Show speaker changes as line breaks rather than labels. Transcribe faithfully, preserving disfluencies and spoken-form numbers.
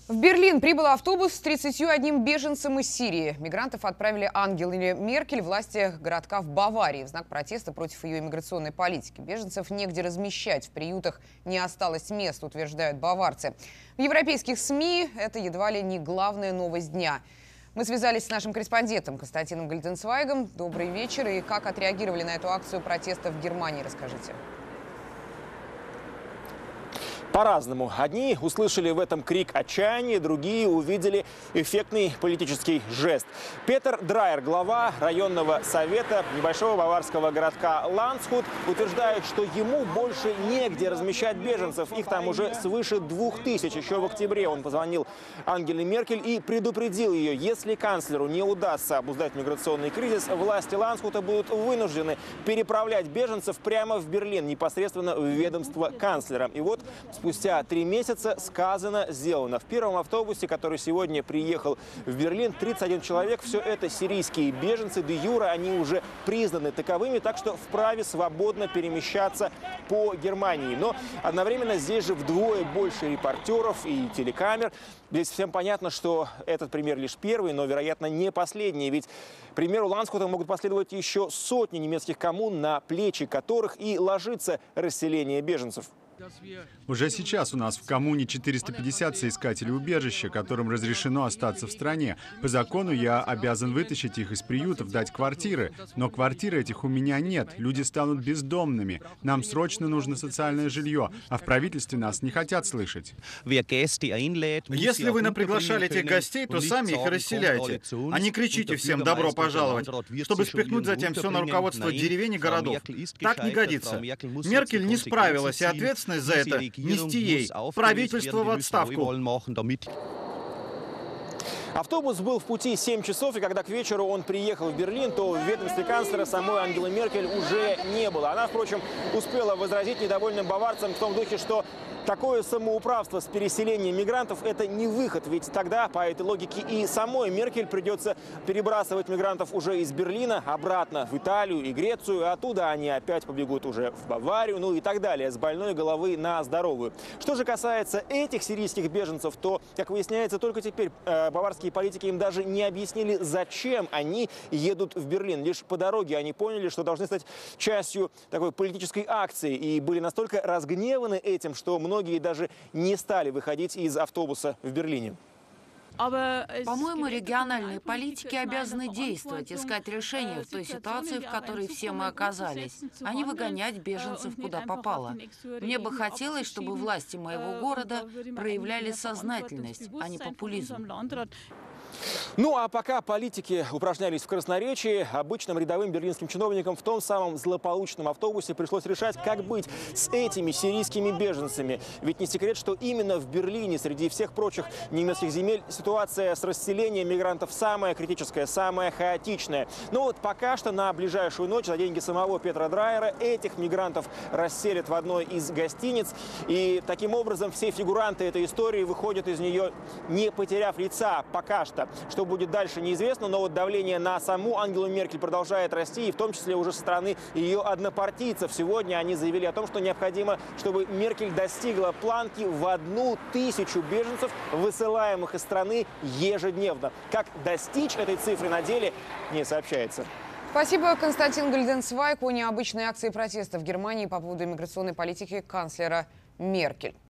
В Берлин прибыл автобус с тридцатью одним беженцем из Сирии. Мигрантов отправили Ангеле Меркель, власти городка в Баварии, в знак протеста против ее иммиграционной политики. Беженцев негде размещать, в приютах не осталось мест, утверждают баварцы. В европейских СМИ это едва ли не главная новость дня. Мы связались с нашим корреспондентом Константином Гальденцвайгом. Добрый вечер. И как отреагировали на эту акцию протеста в Германии, расскажите.
По-разному. Одни услышали в этом крик отчаяния, другие увидели эффектный политический жест. Петер Драйер, глава районного совета небольшого баварского городка Ландсхут, утверждает, что ему больше негде размещать беженцев. Их там уже свыше двух тысяч. Еще в октябре он позвонил Ангеле Меркель и предупредил ее, если канцлеру не удастся обуздать миграционный кризис, власти Ландсхута будут вынуждены переправлять беженцев прямо в Берлин, непосредственно в ведомство канцлера. И вот спустя три месяца сказано, сделано. В первом автобусе, который сегодня приехал в Берлин, тридцать один человек. Все это сирийские беженцы. Де юре они уже признаны таковыми, так что вправе свободно перемещаться по Германии. Но одновременно здесь же вдвое больше репортеров и телекамер. Здесь всем понятно, что этот пример лишь первый, но, вероятно, не последний. Ведь, к примеру, Ландсхута могут последовать еще сотни немецких коммун, на плечи которых и ложится расселение беженцев.
Уже сейчас у нас в коммуне четыреста пятьдесят соискателей убежища, которым разрешено остаться в стране. По закону я обязан вытащить их из приютов, дать квартиры. Но квартир этих у меня нет. Люди станут бездомными. Нам срочно нужно социальное жилье, а в правительстве нас не хотят слышать.
Если вы наприглашали этих гостей, то сами их расселяйте. А не кричите всем «добро пожаловать», чтобы спихнуть затем все на руководство деревень и городов. Так не годится. Меркель не справилась, и ответственность за это нести ей. Правительство в отставку.
Автобус был в пути семь часов, и когда к вечеру он приехал в Берлин, то в ведомстве канцлера самой Ангелы Меркель уже не было. Она, впрочем, успела возразить недовольным баварцам в том духе, что такое самоуправство с переселением мигрантов – это не выход. Ведь тогда, по этой логике, и самой Меркель придется перебрасывать мигрантов уже из Берлина обратно в Италию и Грецию. А оттуда они опять побегут уже в Баварию, ну и так далее, с больной головы на здоровую. Что же касается этих сирийских беженцев, то, как выясняется, только теперь э, баварские политики им даже не объяснили, зачем они едут в Берлин. Лишь по дороге они поняли, что должны стать частью такой политической акции. И были настолько разгневаны этим, что многие даже не стали выходить из автобуса в Берлине.
По-моему, региональные политики обязаны действовать, искать решения в той ситуации, в которой все мы оказались, а не выгонять беженцев куда попало. Мне бы хотелось, чтобы власти моего города проявляли сознательность, а не популизм.
Ну а пока политики упражнялись в красноречии, обычным рядовым берлинским чиновникам в том самом злополучном автобусе пришлось решать, как быть с этими сирийскими беженцами. Ведь не секрет, что именно в Берлине, среди всех прочих немецких земель, ситуация с расселением мигрантов самая критическая, самая хаотичная. Но вот пока что на ближайшую ночь за деньги самого Петра Драйера этих мигрантов расселят в одной из гостиниц. И таким образом все фигуранты этой истории выходят из нее, не потеряв лица пока что. Что будет дальше, неизвестно, но вот давление на саму Ангелу Меркель продолжает расти, и в том числе уже со стороны ее однопартийцев. Сегодня они заявили о том, что необходимо, чтобы Меркель достигла планки в одну тысячу беженцев, высылаемых из страны ежедневно. Как достичь этой цифры на деле, не сообщается.
Спасибо, Константин Гальденцвайг, о необычной акции протеста в Германии по поводу иммиграционной политики канцлера Меркель.